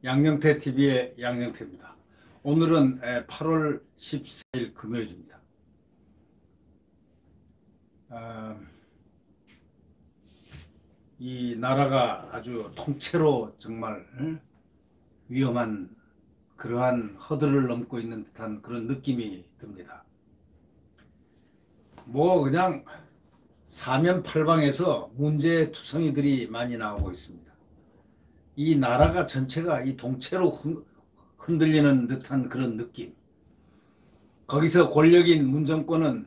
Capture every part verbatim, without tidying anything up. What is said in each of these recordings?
양영태 티비의 양영태입니다. 오늘은 팔월 십사일 금요일입니다. 어, 이 나라가 아주 통째로 정말 위험한 그러한 허들을 넘고 있는 듯한 그런 느낌이 듭니다. 뭐 그냥 사면팔방에서 문제투성이들이 많이 나오고 있습니다. 이 나라가 전체가 이 동체로 흔들리는 듯한 그런 느낌. 거기서 권력인 문정권은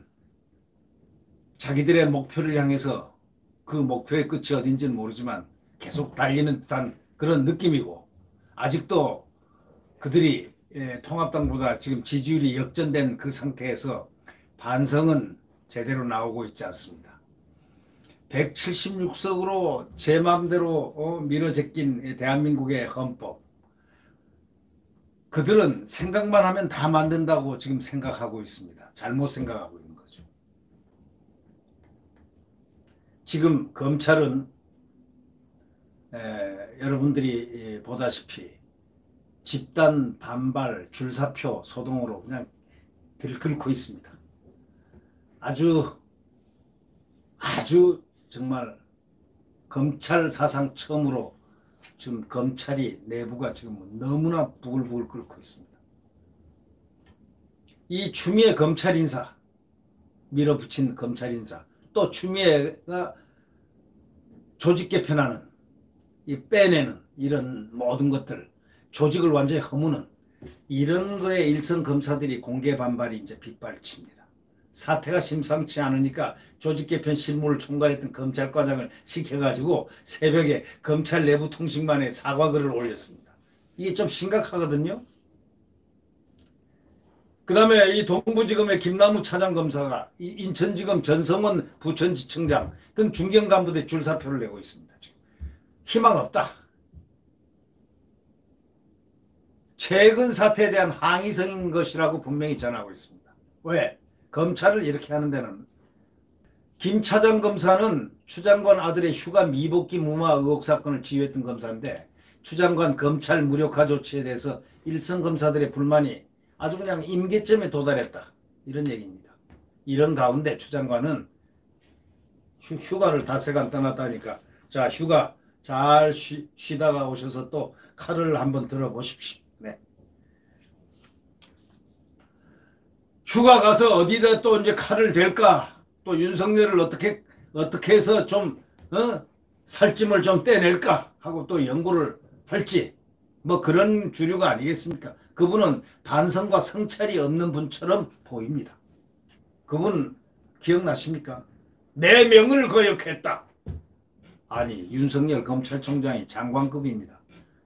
자기들의 목표를 향해서 그 목표의 끝이 어딘지는 모르지만 계속 달리는 듯한 그런 느낌이고, 아직도 그들이 통합당보다 지금 지지율이 역전된 그 상태에서 반성은 제대로 나오고 있지 않습니다. 백칠십육 석으로 제 마음대로 밀어제낀 대한민국의 헌법, 그들은 생각만 하면 다 만든다고 지금 생각하고 있습니다. 잘못 생각하고 있는 거죠. 지금 검찰은 에, 여러분들이 보다시피 집단 반발 줄사표 소동으로 그냥 들끓고 있습니다. 아주 아주 정말 검찰 사상 처음으로 지금 검찰이 내부가 지금 너무나 부글부글 끓고 있습니다. 이 추미애 검찰 인사, 밀어붙인 검찰 인사, 또 추미애가 조직 개편하는, 이 빼내는 이런 모든 것들, 조직을 완전히 허무는 이런 거에 일선 검사들이 공개 반발이 이제 빗발칩니다. 사태가 심상치 않으니까 조직 개편 실무를 총괄했던 검찰과장을 시켜가지고 새벽에 검찰 내부 통신만에 사과글을 올렸습니다. 이게 좀 심각하거든요. 그 다음에 이 동부지검의 김남우 차장검사가 이 인천지검 전성원 부천지청장 등 중견 간부들이 줄사표를 내고 있습니다. 지금 희망 없다. 최근 사태에 대한 항의성인 것이라고 분명히 전하고 있습니다. 왜? 검찰을 이렇게 하는 데는, 김 차장 검사는 추 장관 아들의 휴가 미복귀 무마 의혹 사건을 지휘했던 검사인데, 추 장관 검찰 무력화 조치에 대해서 일선 검사들의 불만이 아주 그냥 임계점에 도달했다, 이런 얘기입니다. 이런 가운데 추 장관은 휴, 휴가를 닷새간 떠났다니까, 자 휴가 잘 쉬, 쉬다가 오셔서 또 칼을 한번 들어보십시오. 네. 휴가 가서 어디다 또 이제 칼을 댈까? 또 윤석열을 어떻게 어떻게 해서 좀 어? 살찜을 좀 떼낼까 하고 또 연구를 할지, 뭐 그런 주류가 아니겠습니까? 그분은 반성과 성찰이 없는 분처럼 보입니다. 그분 기억나십니까? 내 명을 거역했다. 아니, 윤석열 검찰총장이 장관급입니다.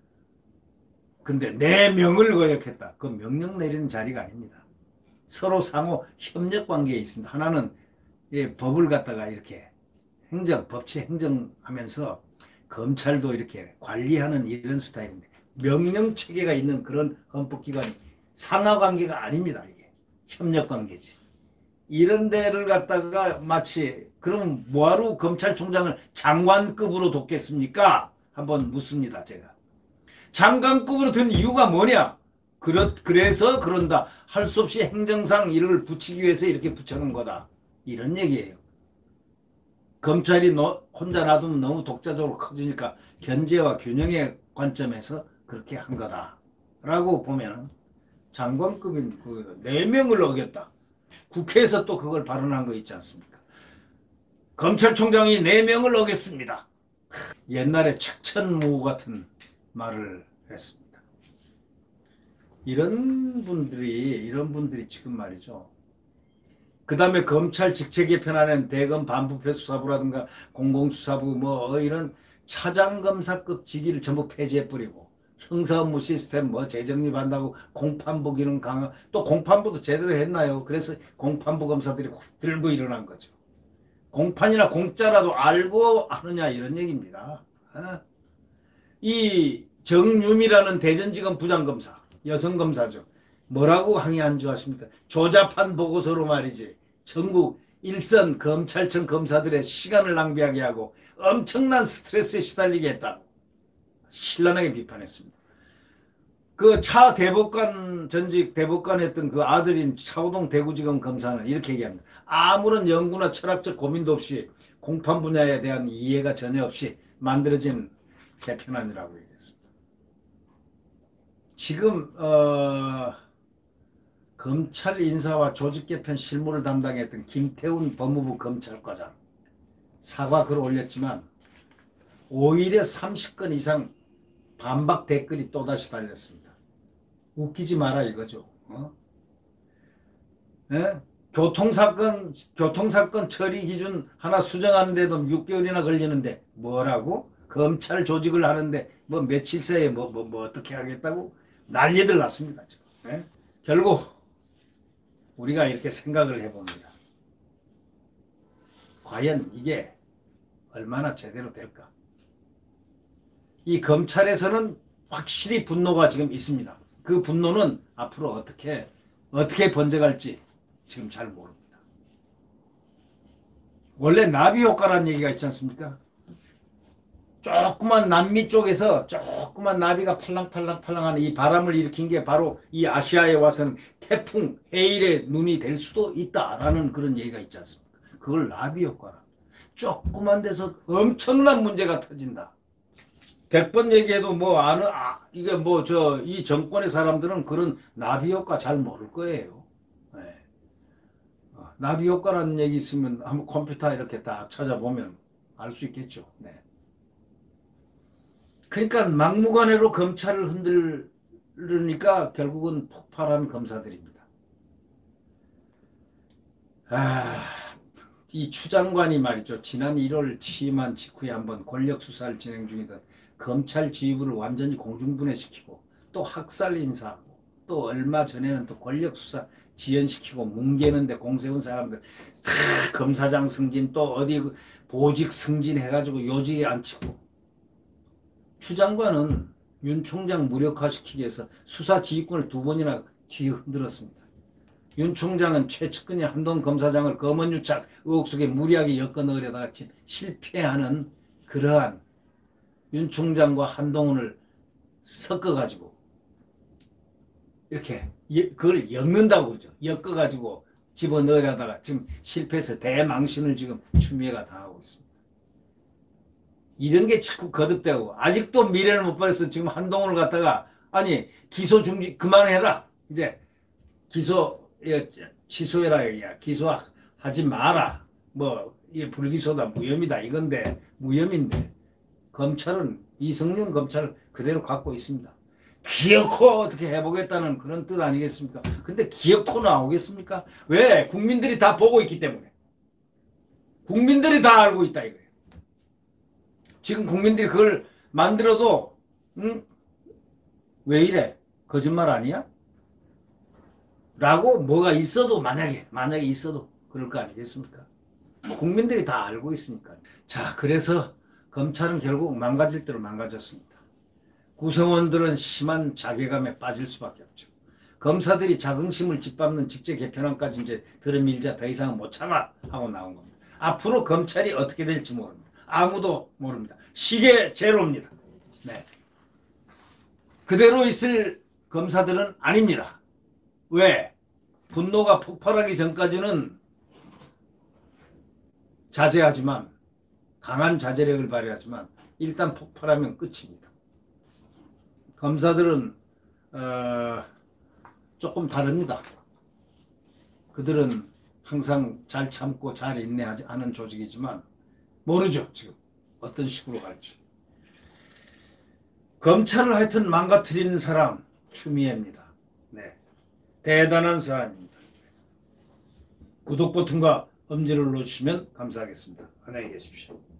근데 내 명을 거역했다. 그 명령 내리는 자리가 아닙니다. 서로 상호 협력 관계에 있습니다. 하나는 예, 법을 갖다가 이렇게 행정, 법치 행정하면서 검찰도 이렇게 관리하는 이런 스타일인데, 명령 체계가 있는 그런 헌법기관이 상하 관계가 아닙니다. 이게 협력 관계지. 이런 데를 갖다가 마치, 그럼 뭐하러 검찰총장을 장관급으로 뒀겠습니까? 한번 묻습니다, 제가. 장관급으로 든 이유가 뭐냐? 그렇, 그래서 그런다. 할 수 없이 행정상 이를 붙이기 위해서 이렇게 붙여놓은 거다, 이런 얘기예요. 검찰이 너, 혼자 놔두면 너무 독자적으로 커지니까 견제와 균형의 관점에서 그렇게 한 거다 라고 보면, 장관급인 그 네 명을 어겼다. 국회에서 또 그걸 발언한 거 있지 않습니까? 검찰총장이 네 명을 어겼습니다. 옛날에 책천무 같은 말을 했습니다. 이런 분들이 이런 분들이 지금 말이죠. 그 다음에 검찰 직책 개편하는 대검 반부패 수사부라든가 공공수사부 뭐 이런 차장검사급 직위를 전부 폐지해버리고, 형사업무 시스템 뭐 재정립한다고 공판부 기능 강화, 또 공판부도 제대로 했나요? 그래서 공판부 검사들이 들고 일어난 거죠. 공판이나 공짜라도 알고 하느냐, 이런 얘기입니다. 어? 이 정유미라는 대전지검 부장검사, 여성검사죠. 뭐라고 항의한 줄 아십니까? 조잡한 보고서로 말이지, 전국 일선 검찰청 검사들의 시간을 낭비하게 하고 엄청난 스트레스에 시달리게 했다고 신랄하게 비판했습니다. 그 차 대법관, 전직 대법관 했던 그 아들인 차우동 대구지검 검사는 이렇게 얘기합니다. 아무런 연구나 철학적 고민도 없이 공판 분야에 대한 이해가 전혀 없이 만들어진 개편안이라고 얘기했습니다. 지금 어, 검찰 인사와 조직 개편 실무를 담당했던 김태훈 법무부 검찰과장 사과 글을 올렸지만 오히려 삼십 건 이상 반박 댓글이 또다시 달렸습니다. 웃기지 마라 이거죠. 어? 예? 교통사건, 교통사건 처리 기준 하나 수정하는데도 육 개월이나 걸리는데 뭐라고? 검찰 조직을 하는데 뭐 며칠 새에 뭐, 뭐, 뭐 어떻게 하겠다고? 난리들 났습니다. 지금. 예? 결국 우리가 이렇게 생각을 해봅니다. 과연 이게 얼마나 제대로 될까? 이 검찰에서는 확실히 분노가 지금 있습니다. 그 분노는 앞으로 어떻게 어떻게 번져갈지 지금 잘 모릅니다. 원래 나비 효과라는 얘기가 있지 않습니까? 조그만 남미 쪽에서 조그만 나비가 팔랑팔랑팔랑하는 이 바람을 일으킨 게 바로 이 아시아에 와서는 태풍, 해일의 눈이 될 수도 있다라는 그런 얘기가 있지 않습니까? 그걸 나비 효과라. 조그만 데서 엄청난 문제가 터진다. 백 번 얘기해도 뭐 아는 아 이게 뭐 저 이 정권의 사람들은 그런 나비 효과 잘 모를 거예요. 네. 어, 나비 효과라는 얘기 있으면 한번 컴퓨터 이렇게 딱 찾아보면 알 수 있겠죠. 네. 그러니까 막무가내로 검찰을 흔들으니까 결국은 폭발한 검사들입니다. 아, 이 추 장관이 말이죠. 지난 일월 취임한 직후에 한번 권력 수사를 진행 중이던 검찰 지휘부를 완전히 공중분해시키고 또 학살 인사하고 또 얼마 전에는 또 권력 수사 지연시키고 뭉개는데 공세운 사람들 다 검사장 승진 또 어디 보직 승진해가지고 요직에 앉히고 추 장관은 윤 총장 무력화시키기 위해서 수사 지휘권을 두 번이나 뒤흔들었습니다. 윤 총장은 최측근인 한동 검사장을 검언유착 의혹 속에 무리하게 엮어 넣으려다가 실패하는 그러한 윤 총장과 한동훈을 섞어가지고 이렇게 그걸 엮는다고 그러죠. 엮어가지고 집어넣으려다가 지금 실패해서 대망신을 지금 추미애가 당하고 있습니다. 이런 게 자꾸 거듭되고 아직도 미래를 못 버려서 지금 한동훈을 갖다가 아니 기소 중지 그만해라 이제 기소 취소해라 얘기야. 기소하지 마라. 뭐 이게 불기소다 무혐의다 이건데 무혐의인데 검찰은 이성윤 검찰을 그대로 갖고 있습니다. 기어코 어떻게 해보겠다는 그런 뜻 아니겠습니까? 근데 기어코 나오겠습니까? 왜? 국민들이 다 보고 있기 때문에. 국민들이 다 알고 있다 이거예요. 지금 국민들이 그걸 만들어도 응? 왜 이래? 거짓말 아니야? 라고 뭐가 있어도 만약에 만약에 있어도 그럴 거 아니겠습니까? 국민들이 다 알고 있으니까. 자, 그래서 검찰은 결국 망가질 대로 망가졌습니다. 구성원들은 심한 자괴감에 빠질 수밖에 없죠. 검사들이 자긍심을 짓밟는 직제 개편안까지 이제 들어밀자 더 이상 못 참아 하고 나온 겁니다. 앞으로 검찰이 어떻게 될지 모릅니다. 아무도 모릅니다. 시계 제로입니다. 네. 그대로 있을 검사들은 아닙니다. 왜? 분노가 폭발하기 전까지는 자제하지만 강한 자제력을 발휘하지만 일단 폭발하면 끝입니다. 검사들은 어, 조금 다릅니다. 그들은 항상 잘 참고 잘 인내하지 않은 조직이지만 모르죠. 지금 어떤 식으로 갈지. 검찰을 하여튼 망가뜨리는 사람 추미애입니다. 네, 대단한 사람입니다. 구독 버튼과 엄지를 눌러주시면 감사하겠습니다. 안녕히 계십시오.